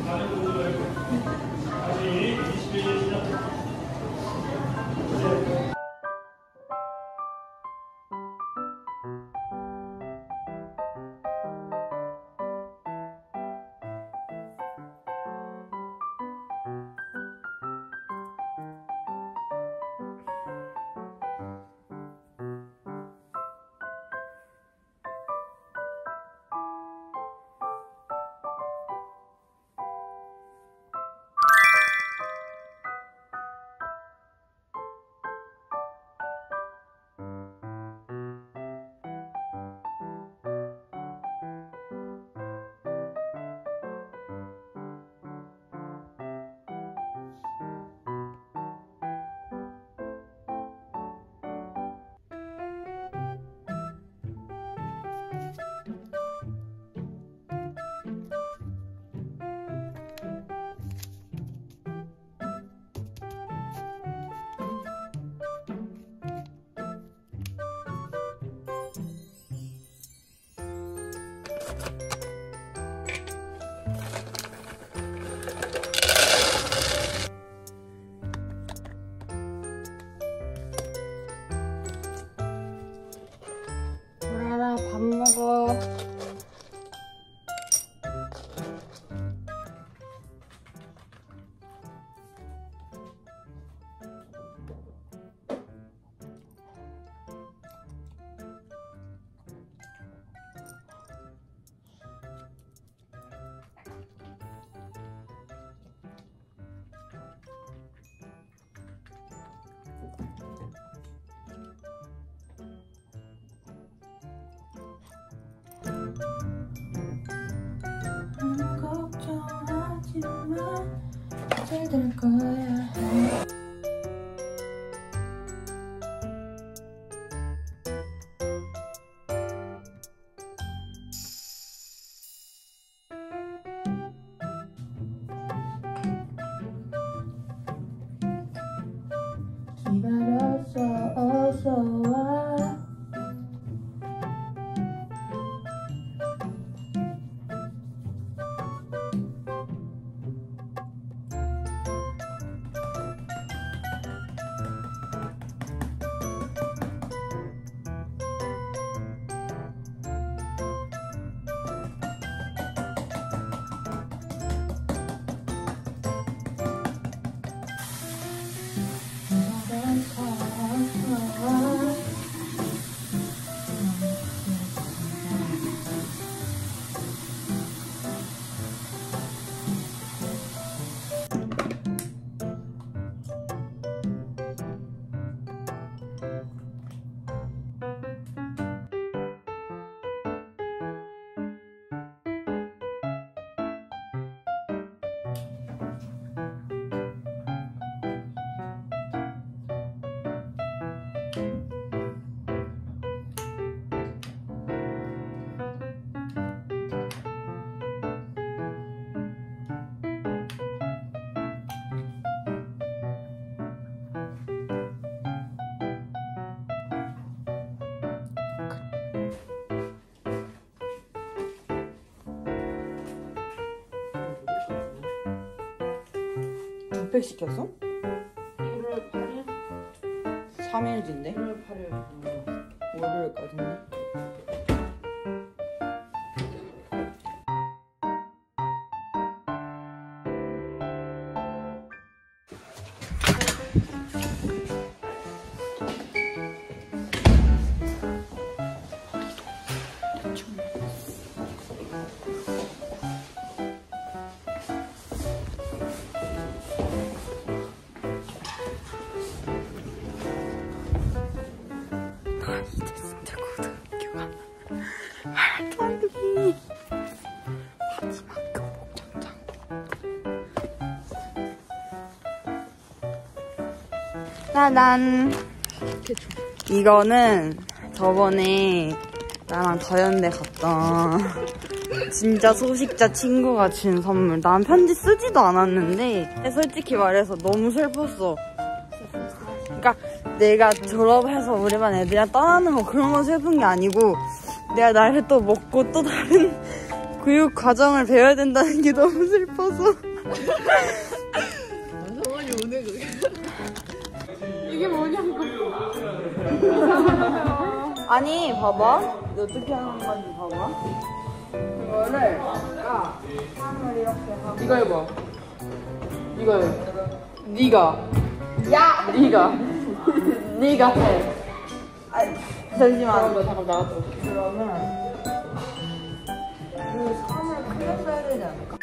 밥 먹어. 걱정하지 마, 잘 될 거야. 기다렸어, 어서 와. 몇 시켰어? 1월 8일? 3일 뒤인데? 1월 8일. 월요일까지인데? 이제 진짜 고등학교가 말도 안 돼. 마지막 경복전장. 짜잔. 이거는 저번에 나랑 더현대 갔던 진짜 소식자 친구가 준 선물. 난 편지 쓰지도 않았는데 솔직히 말해서 너무 슬펐어. 그러니까 내가 졸업해서 우리 반 애들이랑 떠나는 거 그런 거 슬픈 게 아니고 내가 나를 또 먹고 또 다른 교육 과정을 배워야 된다는 게 너무 슬퍼서. 성원이 오늘 그게. 이게 뭐냐고. 아니 봐봐. 이거 어떻게 하는 건지 봐봐. 이거를 판을 이렇게 하고. 이거 해봐. 이거 해. 네가. 야! 네가 해. 아, 잠시만. 잠깐 나갔다. 그러면 그 선을 크게 써야 되지 않을까?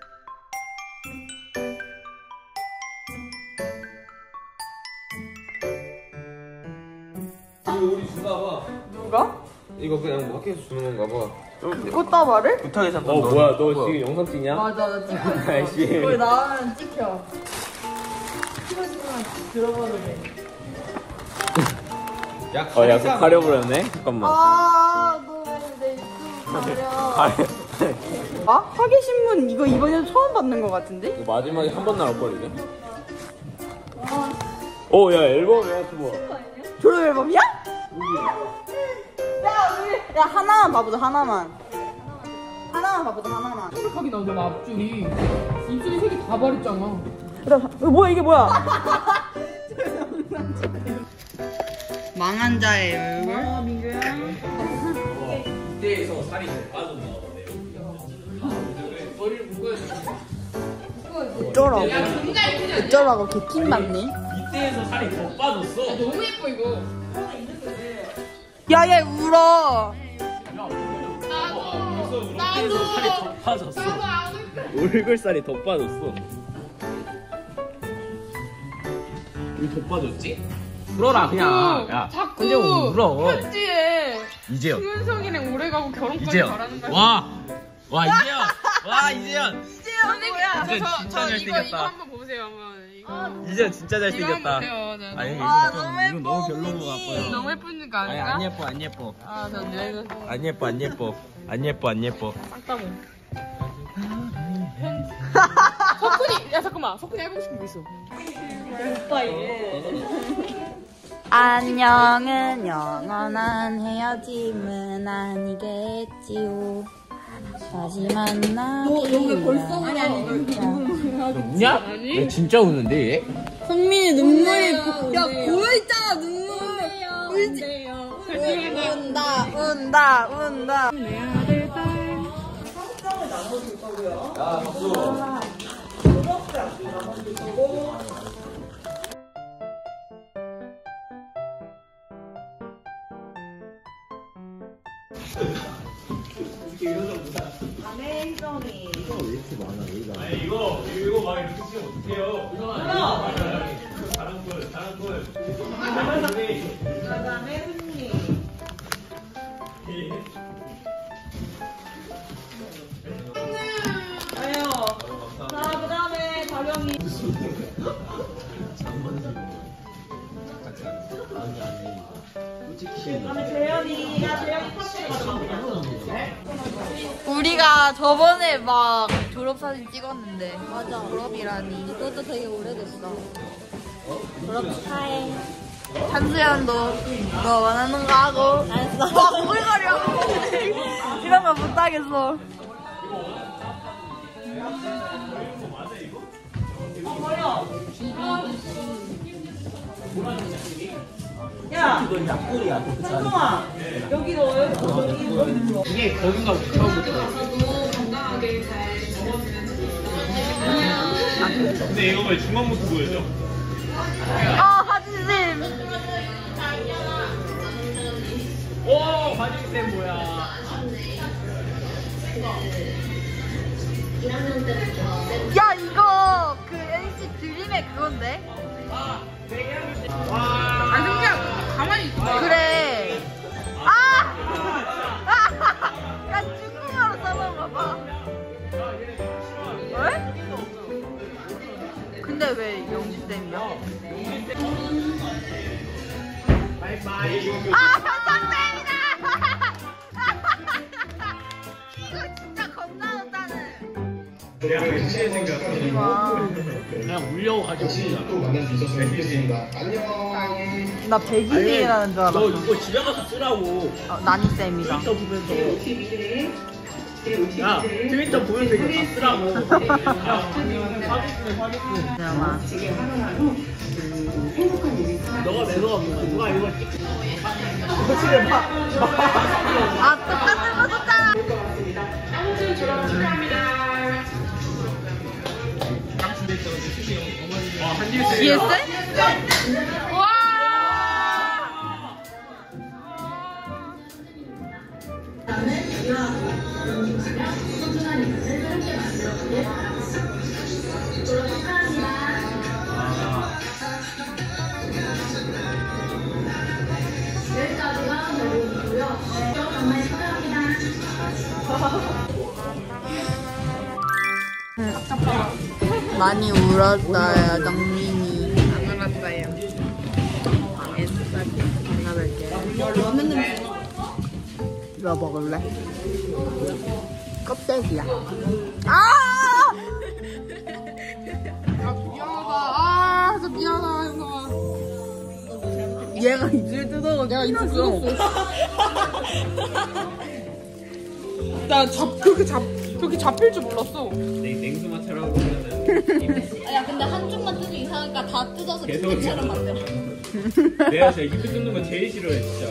이거 우리 주나 봐. 누가? 이거 그냥 뭐 학교에서 주는 건가 봐. 꽃다발을? 부탁해 잠깐. 뭐야 너 지금 영상 찍냐? 맞아, 나 찍고 있어. 아이씨. 거기 나가면 찍혀. 찍어주면 들어가도 돼. 약속 가려버렸네. 잠깐만. 아, 너내 유튜브 가려. 아? 화계신문 이거 이번에 처음 받는 것 같은데? 이거 마지막에 한 번 나올 거리네. 오, 야 앨범이야 그거. 졸업 앨범이야? 야, 하나만 봐보자, 하나만. 하나만 봐보자, 하나만. 뾰족하게 나오너 앞줄이. 입술이 색이 다 바랬잖아. 그래, 뭐야, 이게 뭐야? 망한 자의 얼굴? 민규야. 이때에서 살이 좀 빠졌나 보네요. 머리를 묶어야 돼. 어쩌라고. 어쩌라고, 개킹 맞네. 이때에서 살이 더 빠졌어. 너무 예뻐 이거. 야, 얘 울어. 이때에서 살이 더 빠졌어. 얼굴살이 더 빠졌어. 왜 더 빠졌지? 울어라 그냥. 야, 자꾸 근데 울어. 편지에 이재현. 수현성이랑 오래가고 결혼까지 이재현. 바라는 말. 와 이재현. 와 이재현. 선생님, 이재현 진짜 이거 잘생겼다. 한번 보세요 한번. 이거. 이재현 진짜 이거 잘생겼다. 한번 보세요. 네. 아니 아, 이거 너무 예뻐, 너무 별로인 것 어머니. 같고요. 너무 예쁘니까 아니 아닌가? 안 예뻐 안 예뻐. 아, 난 내가 안 예뻐 안 예뻐. 안 예뻐 안 예뻐. 싹다고. 석훈이, 야 잠깐만. 석훈이 해보고 싶은 거 있어. 안녕은 영원한 헤어짐은 아니겠지요. 다시 만나기. 벌써 우냐? 아니? 왜 진짜 우는데 얘? 성민이 눈물이 야 고여있잖아 눈물. 운다. 야 박수. 이거 막 이렇게 치면 어떡해요? 다른 걸. 그다음에 훈이. 아유. 자 그다음에 다경이. 그다음에 재현이가 우리가 저번에 막 졸업사진 찍었는데 맞아 졸업이라니 이것도 되게 오래됐어. 졸업 축하해. 한수연도 너 원하는 거 하고 알았어. 와 오글거려. 이런 거 못하겠어. 야, 성동아, 여기 넣어요. 이게 거긴가 보다 처음부터. 근데 이거 왜 중간부터 보여줘? 아, 하진님. 오 화장쌤 뭐야? 야, 이거 그 NC 드림의 그건데? 아, 승기야, 가만히 있어. 그래. 아! 야, 중국어로 써봐 봐봐. 왜? 근데 왜 영지쌤이야? 아, 현상쌤이다! 이거 진짜 겁나 못하는. 와. 그냥 울려고 가지고. 또 만날 수 있었으면 좋겠습니다. 안녕. 나 백이이라는 줄 너 알았어. 이거 집에 가서 쓰라고. 나니쌤이다. 있어 보면서. 야 트위터 보면서 이거 다 쓰라고. 야 사기꾼. 너가 내놓아 누가 이걸 찍. 아, 똑같은 거 줬잖아. GS? 와! 많이 울었어요, 정민이. 안 울었어요. 이거 먹을래? 껍데기야. 아! 미안하다. 진짜 미안하다, 현성아. 얘가 입술 뜯어서 내가 입술 뜯었어. 그렇게 잡힐 줄 몰랐어. 냉수 마차라고 그러면은 야 근데 한쪽만 뜯으면 이상하니까 다 뜯어서 계속 두개처럼 만들어. 내가 진짜 입술 뜯는 거 제일 싫어해 진짜.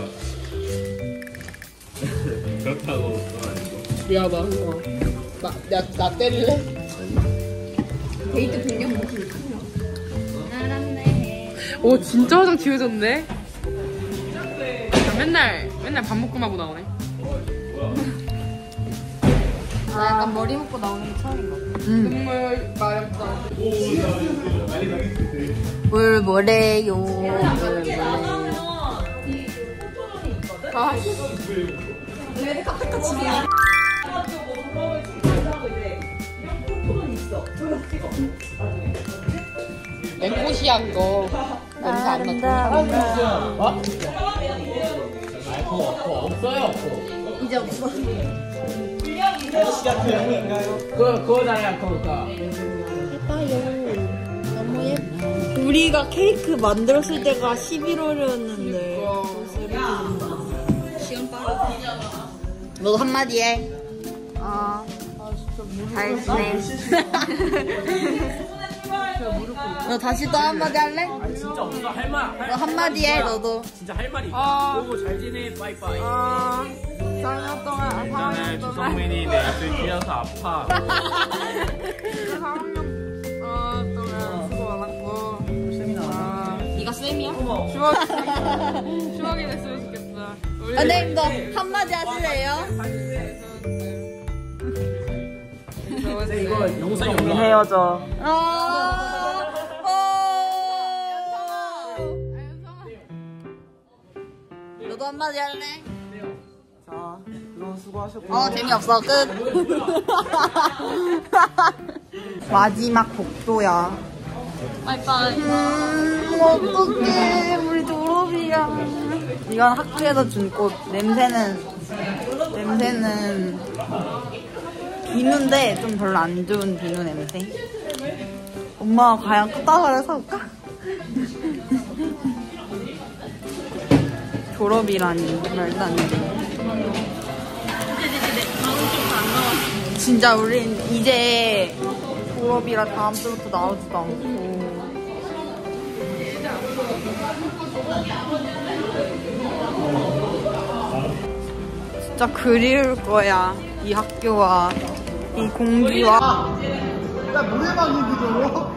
그렇다고 그건 아니고. 미안하다, 현성아. 나 때릴래? 데이트 변경 못 알았네. 오, 진짜 화장 지워졌네? 맨날 밥 먹고 하고 나오네. 나 약간 머리 묶고 나오는 게 처음인 것 같아. 정말 맛있다. 물 뭐래요? 아, 앵꼬시한 거 냄새 안 나죠? 어? 아 그거 없어요. 이제 없어. 그거잖아요 그거가. 너무 예뻐. 우리가 케이크 만들었을 때가 11월이었는데. 시간 빠르다. 너도 한마디 해. 잘 지내. 너 다시 또 한마디 할래? 아 진짜 없어 할 말. 너 한마디 해, 너도. 진짜 할 말이. 아. 오고 잘 지내 빠이빠이. 4년 동안, 예전에 주성민이 내 입술 찔려서 아파. 4학년 동안 수고 많았고. 네가 쌤이야? 추억이 됐으면 좋겠다. 우리 선생님도 한마디 하실래요? 이거 영상이 올라. 헤어져. 너도 한마디 할래? 자, 너무 수고하셨고. 재미없어. 끝. 마지막 복도야. 빠이빠이. 어떡해. 우리 졸업이야. 이건 학교에서 준 꽃. 냄새는 비누인데 좀 별로 안 좋은 비누 냄새. 엄마가 과연 꽃다발을 사올까? 졸업이라니 말도 안 돼. 진짜 우린 이제 졸업이라 다음 주부터 나오지도 않고. 진짜 그리울 거야. 이 학교와 이 공기와. 야 노래방 얘기죠.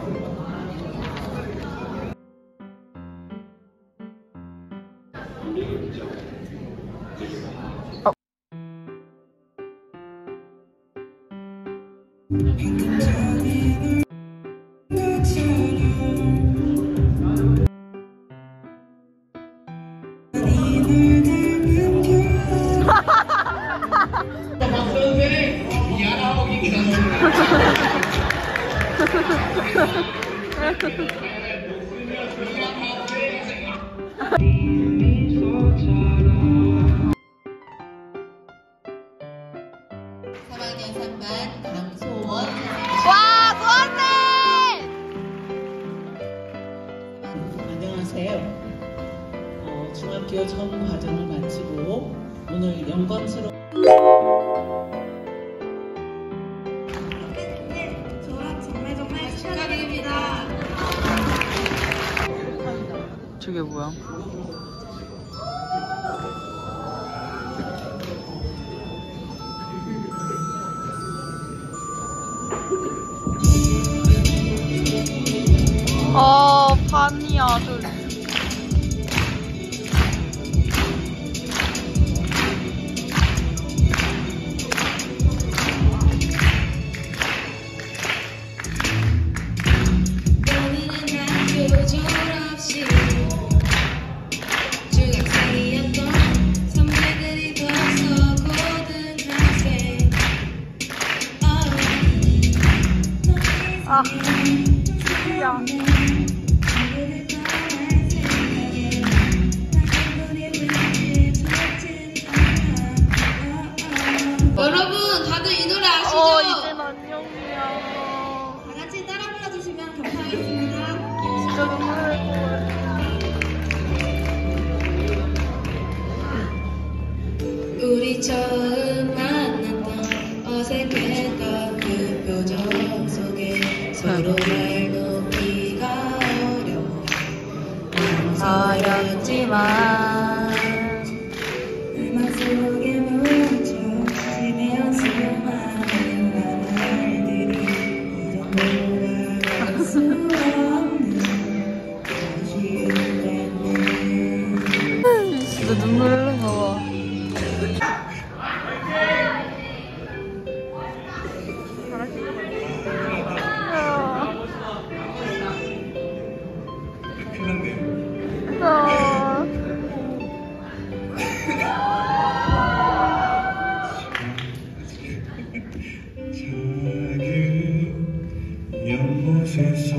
사랑의 선반 강소원. 와, 좋았네! 안녕하세요. 중학교 전 과정을 마치고 오늘 영광스러운 저게 뭐야? 반이야, 저. 아, 진짜. 여러분 다들 이 노래 아시죠? 이젠 안녕이야. 다 같이 따라 불러주시면 감사하겠습니다. 진짜 눈물 날 것 같아. 우리 처음 만났던 어색했던 그 표정 속에 서로 말 놓기가 어려워 어렵지만 음악 속에 묻혀 지내온 수많은 말들이 이런 말할 수 없는 아쉬운 때문에 진짜 눈물 흐르는 거 봐. 연못에서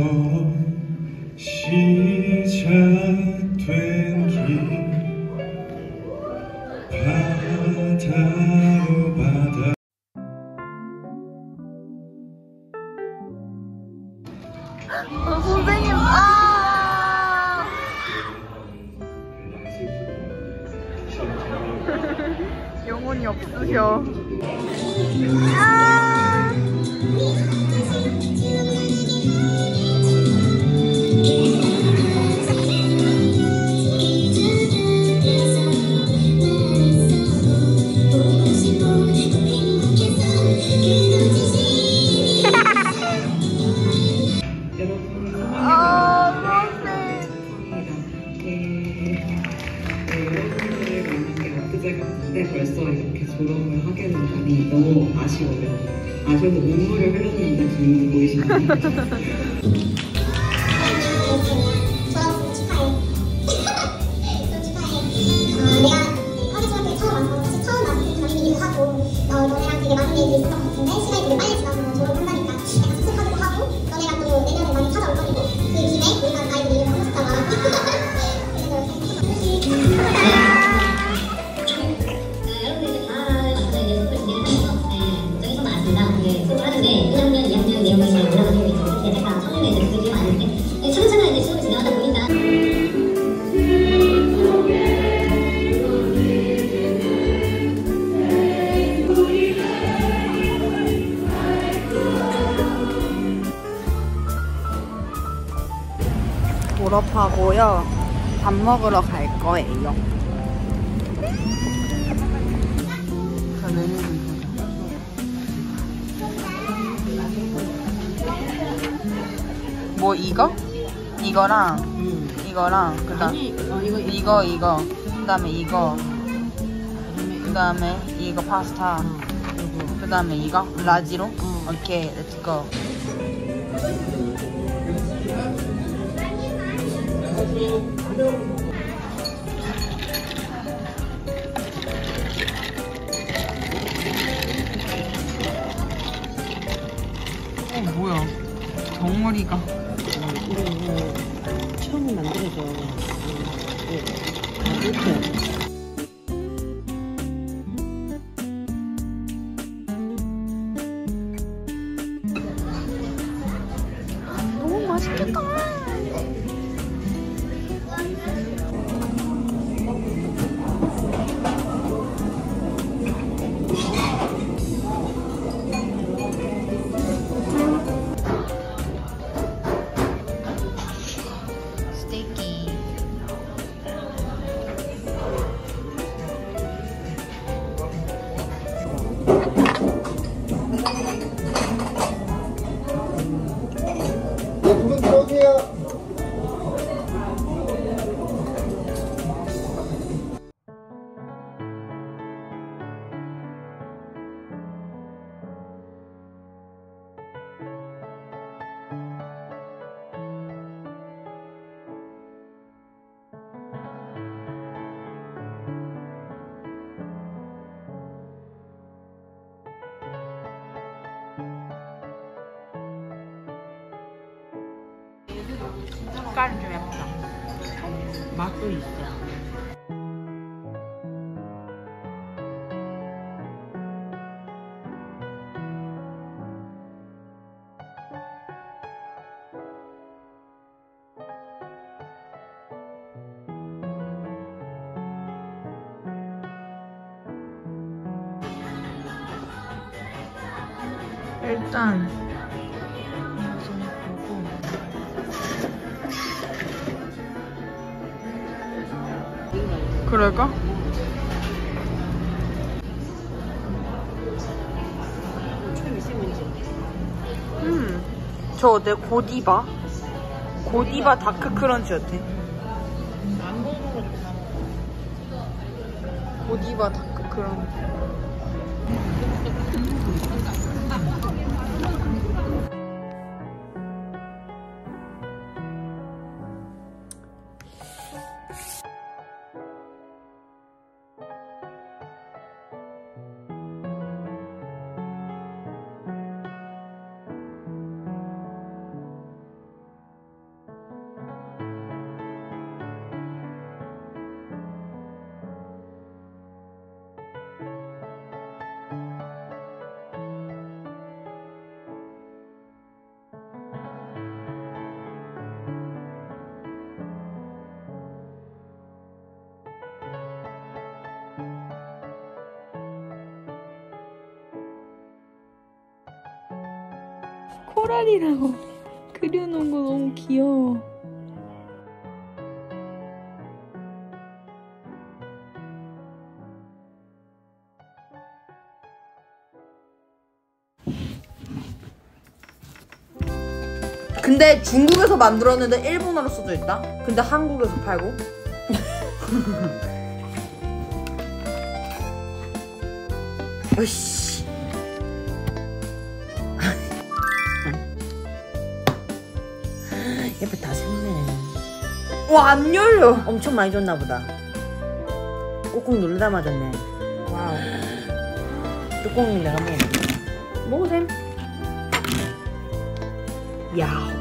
시작된 길 바다로 바다 선생님, 영혼이 없으셔. 벌써 이렇게 졸업을 하게 된다니 너무 아쉬워요. 아쉬워서 눈물을 흘렸는데 지금 보이시나요? 졸업하고요. 밥 먹으러 갈 거예요. 자, 메뉴 좀 보자. 뭐 이거? 이거랑 그다음 이거 그다음에 이거 그다음에 이거 파스타 그다음에 이거 라지로. 오케이, 렛츠 고. 뭐야? 덩어리가. 처음 만들어줘. 이렇게. 너무 맛있겠다. 스테이키. 색깔은 좀 예쁘다. 맛도 있어. 일단 그럴까? 저 어때? 고디바? 고디바 다크 크런치 어때? 고디바 다크 크런치. 코랄이라고 그려놓은 거 너무 귀여워. 근데 중국에서 만들었는데 일본어로 써져 있다? 근데 한국에서 팔고? 으이씨. 옆에 다 샜네. 와, 안 열려. 엄청 많이 줬나 보다. 꾹꾹 누르다 맞았네. 와우. 뚜껑을 내가 먹어볼게. 먹으셈. 야.